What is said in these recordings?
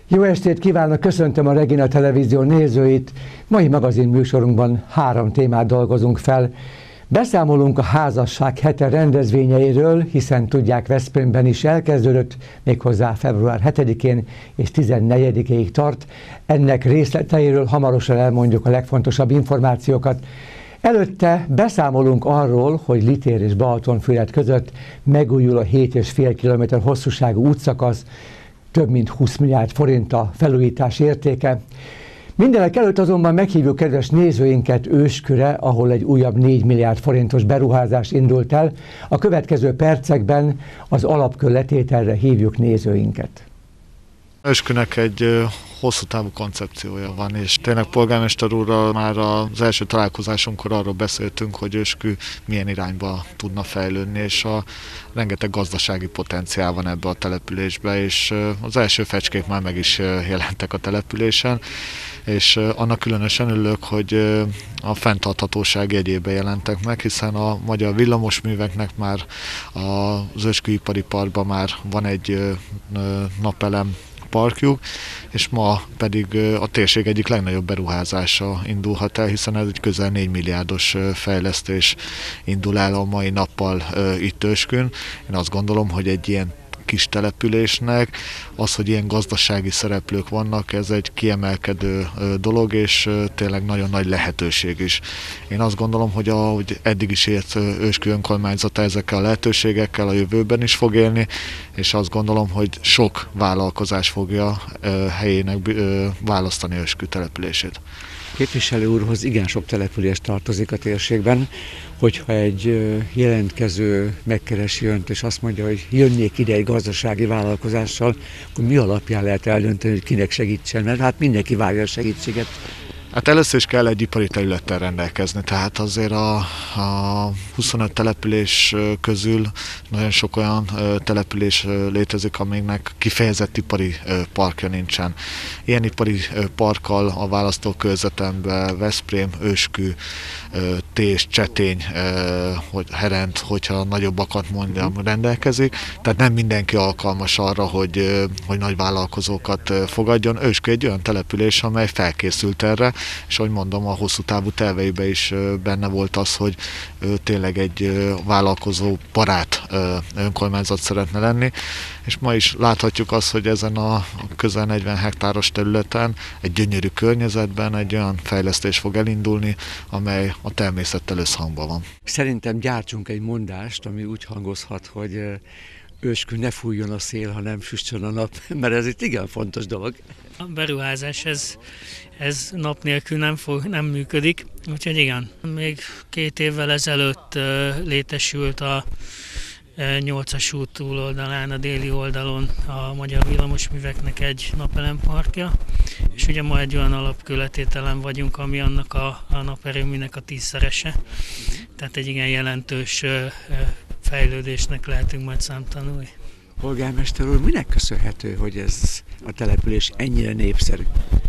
Jó estét kívánok, köszöntöm a Regina Televízió nézőit. Mai magazin műsorunkban 3 témát dolgozunk fel. Beszámolunk a házasság hete rendezvényeiről, hiszen tudják, Veszprémben is elkezdődött, méghozzá február 7-én és 14-ig tart. Ennek részleteiről hamarosan elmondjuk a legfontosabb információkat. Előtte beszámolunk arról, hogy Litér és Balatonfüred között megújul a 7,5 km hosszúságú útszakasz, több mint 20 milliárd forint a felújítás értéke. Mindenek előtt azonban meghívjuk kedves nézőinket Ősküre, ahol egy újabb 4 milliárd forintos beruházás indult el. A következő percekben az alapkő letételre hívjuk nézőinket. Őskünek egy hosszú távú koncepciója van, és tényleg polgármester úrral már az első találkozásunkkor arról beszéltünk, hogy Őskü milyen irányba tudna fejlődni, és rengeteg gazdasági potenciál van ebbe a településbe, és az első fecskék már meg is jelentek a településen, és annak különösen örülök, hogy a fenntarthatóság jegyében jelentek meg, hiszen a magyar villamosműveknek már az Őskü ipari parkban már van egy napelem parkjuk, és ma pedig a térség egyik legnagyobb beruházása indulhat el, hiszen ez egy közel 4 milliárdos fejlesztés indul el a mai nappal itt Őskün. Én azt gondolom, hogy egy ilyen kis településnek az, hogy ilyen gazdasági szereplők vannak, ez egy kiemelkedő dolog, és tényleg nagyon nagy lehetőség is. Én azt gondolom, hogy ahogy eddig is élt Őskü önkormányzata ezekkel a lehetőségekkel, a jövőben is fog élni, és azt gondolom, hogy sok vállalkozás fogja helyének választani Őskü települését. Képviselő úrhoz igen sok település tartozik a térségben, hogyha egy jelentkező megkeresi önt, és azt mondja, hogy jönnék ide egy gazdasági vállalkozással, akkor mi alapján lehet eldönteni, hogy kinek segítsen, mert hát mindenki várja a segítséget. Hát először is kell egy ipari területtel rendelkezni, tehát azért a 25 település közül nagyon sok olyan település létezik, amiknek kifejezett ipari parkja nincsen. Ilyen ipari parkkal a választókörzetemben Veszprém, Őskü, Tés, Csetény, Herent, hogyha nagyobbakat mondjam, rendelkezik. Tehát nem mindenki alkalmas arra, hogy nagy vállalkozókat fogadjon. Őskü egy olyan település, amely felkészült erre, és ahogy mondom, a hosszú távú terveiben is benne volt az, hogy tényleg egy vállalkozó barát önkormányzat szeretne lenni, és ma is láthatjuk azt, hogy ezen a közel 40 hektáros területen egy gyönyörű környezetben egy olyan fejlesztés fog elindulni, amely a természettel összhangban van. Szerintem gyártsunk egy mondást, ami úgy hangozhat, hogy Őskü ne fújjon a szél, hanem süssön a nap, mert ez itt igen fontos dolog. A beruházás ez nap nélkül nem működik, úgyhogy igen. Még 2 évvel ezelőtt létesült a 8-as út túloldalán, a déli oldalon a Magyar Villamosműveknek egy napelemparkja, és ugye ma egy olyan alapkőletételen vagyunk, ami annak a naperőműnek a 10-szerese, tehát egy igen jelentős fejlődésnek lehetünk majd számtanulni. Polgármester úr, minek köszönhető, hogy ez a település ennyire népszerű?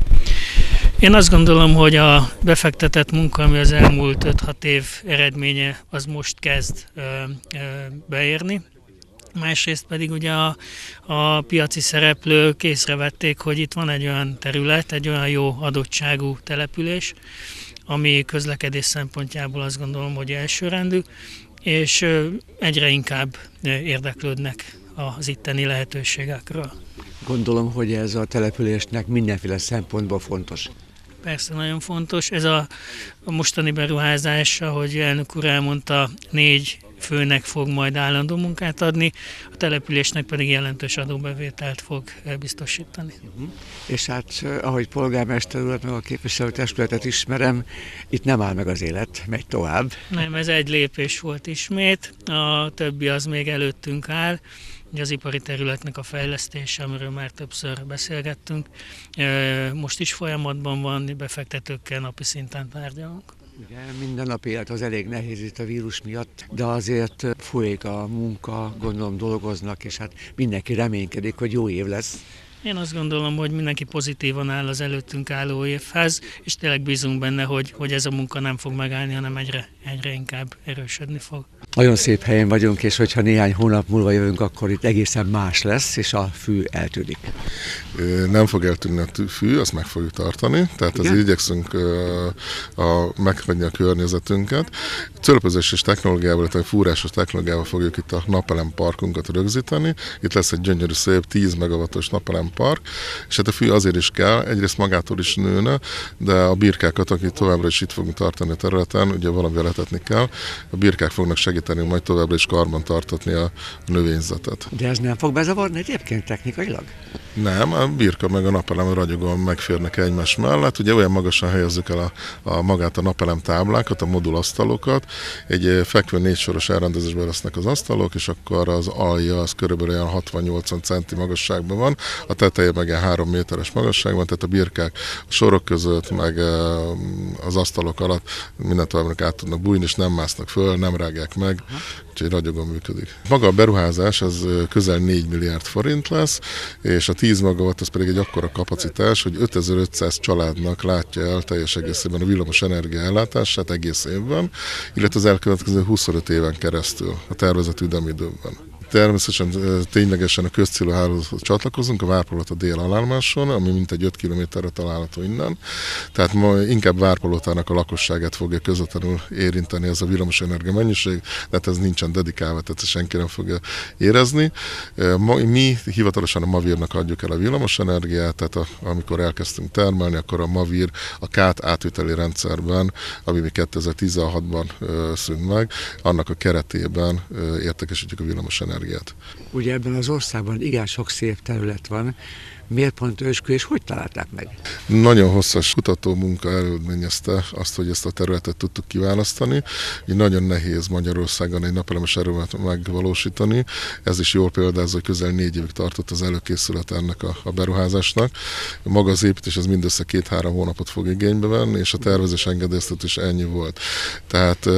Én azt gondolom, hogy a befektetett munka, ami az elmúlt 5-6 év eredménye, az most kezd beérni. Másrészt pedig ugye a piaci szereplők észrevették, hogy itt van egy olyan terület, egy olyan jó adottságú település, ami közlekedés szempontjából azt gondolom, hogy elsőrendű, és egyre inkább érdeklődnek az itteni lehetőségekről. Gondolom, hogy ez a településnek mindenféle szempontból fontos. Persze nagyon fontos. Ez a mostani beruházás, ahogy elnök úr elmondta, 4 főnek fog majd állandó munkát adni, a településnek pedig jelentős adóbevételt fog biztosítani. És hát, ahogy polgármester urat, meg a képviselőtestületet ismerem, itt nem áll meg az élet, megy tovább. Nem, ez egy lépés volt ismét, a többi az még előttünk áll. Ugye az ipari területnek a fejlesztése, amiről már többször beszélgettünk, most is folyamatban van, befektetőkkel napi szinten tárgyalunk. Ugye minden nap élet az elég nehéz itt a vírus miatt, de azért folyik a munka, gondolom dolgoznak, és hát mindenki reménykedik, hogy jó év lesz. Én azt gondolom, hogy mindenki pozitívan áll az előttünk álló évhez, és tényleg bízunk benne, hogy ez a munka nem fog megállni, hanem egyre inkább erősödni fog. Nagyon szép helyen vagyunk, és hogyha néhány hónap múlva jövünk, akkor itt egészen más lesz, és a fű eltűnik. Nem fog eltűnni a fű, azt meg fogjuk tartani, tehát azért igyekszünk meghagyni a környezetünket. Cölöpözéses technológiával, tehát fúrásos technológiával fogjuk itt a napelem parkunkat rögzíteni. Itt lesz egy gyönyörű szép 10 megawattos napelem park, és hát a fű azért is kell, egyrészt magától is nőne, de a birkákat, akik továbbra is itt fogunk tartani a területen, ugye valamivel etetni kell, a birkák fognak segíteni majd továbbra is karban tartatni a növényzetet. De ez nem fog bezavarni egyébként technikailag? Nem, a birka meg a napelem ragyogóan megférnek egymás mellett. Ugye olyan magasan helyezzük el magát a napelem táblákat, a modulasztalokat. Egy fekvő 4 soros elrendezésben lesznek az asztalok, és akkor az alja az körülbelül olyan 60-80 centi magasságban van, a teteje meg ilyen 3 méteres magasságban, tehát a birkák a sorok között, meg az asztalok alatt mindent továbbnak át tudnak bújni, és nem másznak föl, nem rágják meg, úgyhogy ragyogóan működik. Maga a beruházás az közel 4 milliárd forint lesz, és a 10 megawatt az pedig egy akkora kapacitás, hogy 5500 családnak látja el teljes egészében a villamos energia ellátását egész évben, illetve az elkövetkező 25 éven keresztül a tervezett üzemidőben. Természetesen ténylegesen a közcélú hálózathoz csatlakozunk, a Várpalota dél-alállomáson, ami mintegy 5 kilométerre található innen. Tehát ma inkább Várpalotának a lakosságát fogja közvetlenül érinteni ez a villamosenergia mennyiség, de hát ez nincsen dedikálva, tehát senki nem fogja érezni. Mi hivatalosan a Mavirnak adjuk el a villamosenergiát, tehát amikor elkezdtünk termelni, akkor a Mavir a KÁT átviteli rendszerben, ami mi 2016-ban szűnt meg, annak a keretében értékesítjük a villamosenergiát. Ugye ebben az országban igen sok szép terület van. Miért pont Őskő, és hogy találták meg? Nagyon hosszas kutatómunka eredményezte azt, hogy ezt a területet tudtuk kiválasztani. Így nagyon nehéz Magyarországon egy napelemes erőmet megvalósítani. Ez is jól példázza, hogy közel 4 évig tartott az előkészület ennek a beruházásnak. Maga az építés az mindössze 2-3 hónapot fog igénybe venni, és a tervezés engedélyeztetés ennyi volt. Tehát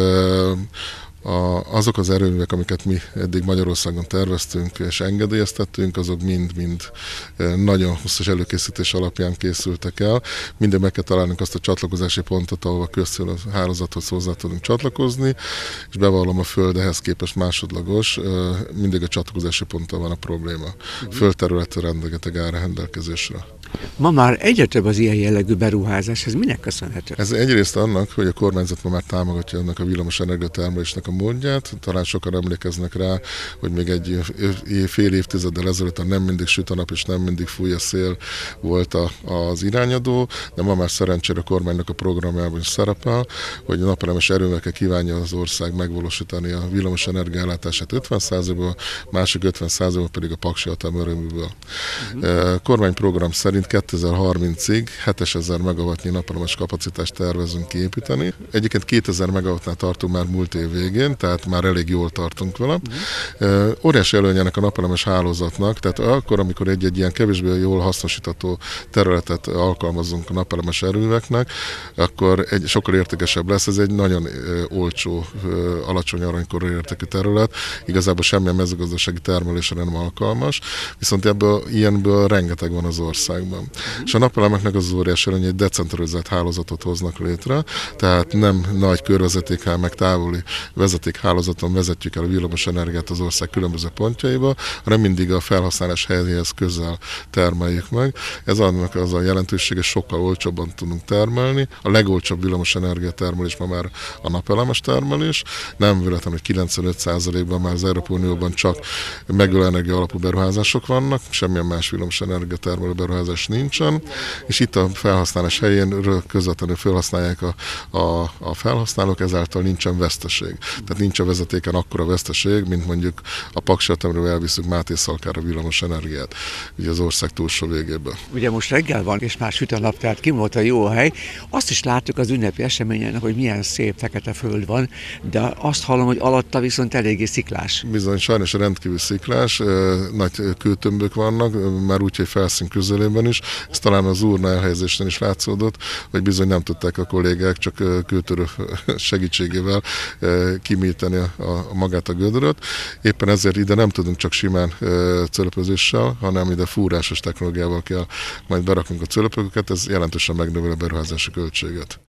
azok az erőművek, amiket mi eddig Magyarországon terveztünk és engedélyeztettünk, azok mind nagyon hosszas előkészítés alapján készültek el. Minden meg kell találnunk azt a csatlakozási pontot, ahol a közcélú hálózathoz hozzá tudunk csatlakozni, és bevallom, a Föld ehhez képest másodlagos, mindig a csatlakozási ponttal van a probléma. Földterületre rengeteg áll rendelkezésre. Ma már egyre több az ilyen jellegű beruházás, ez minek köszönhető? Ez egyrészt annak, hogy a kormányzat ma már támogatja ennek a villamos energiatermelésnek a módját. Talán sokan emlékeznek rá, hogy még egy fél évtizeddel ezelőtt nem mindig süt a nap és nem mindig fúj a szél volt az irányadó, de ma már szerencsére a kormánynak a programjában is szerepel, hogy a napelemes erőművekkel kívánja az ország megvalósítani a villamos energiaellátását 50%-ból, másik 50%-ból pedig a paksi atomerőműből. Kormányprogram szerint 2030-ig 7000 megawattnyi napelemes kapacitást tervezünk kiépíteni. Egyébként 2000 megawattnál tartunk már múlt év végén, tehát már elég jól tartunk vele. Óriási előnyenek a napelemes hálózatnak, tehát akkor, amikor egy ilyen kevésbé jól hasznosítható területet alkalmazunk a napelemes erőműveknek, akkor sokkal értékesebb lesz. Ez egy nagyon olcsó, alacsony aranykorú értékű terület, igazából semmilyen mezőgazdasági termelésre nem alkalmas, viszont ilyenből rengeteg van az országban. És a napelemeknek az óriási előny, egy decentralizált hálózatot hoznak létre, tehát nem nagy körvezetékháló, meg távoli vezetékhálózaton vezetjük el a villamos energiát az ország különböző pontjaiba, hanem mindig a felhasználás helyéhez közel termeljük meg. Ez annak az a jelentősége, sokkal olcsóbban tudunk termelni. A legolcsóbb villamos energiatermelés ma már a napelemes termelés. Nem véletlen, hogy 95%-ban már az Európai Unióban csak megújuló energia alapú beruházások vannak, semmilyen más villamos energiatermelő beruházás nincsen, és itt a felhasználás helyén közvetlenül felhasználják a felhasználók, ezáltal nincsen veszteség. Tehát nincs a vezetéken akkora veszteség, mint mondjuk a Paksi Atomerőműből elviszük Mátészalkára villamos energiát, ugye az ország túlsó végében. Ugye most reggel van, és már süt a nap, tehát kim volt a jó hely. Azt is láttuk az ünnepi eseményen, hogy milyen szép fekete föld van, de azt hallom, hogy alatta viszont eléggé sziklás. Bizony, sajnos rendkívül sziklás, nagy kőtömbök vannak, már úgy, hogy felszín közelében is. Ez talán az urna elhelyezésen is látszódott, hogy bizony nem tudták a kollégák csak kőtörő segítségével kimíteni magát a gödröt. Éppen ezért ide nem tudunk csak simán cölöpözéssel, hanem ide fúrásos technológiával kell majd beraknunk a cölöpöket, ez jelentősen megnöveli a beruházási költséget.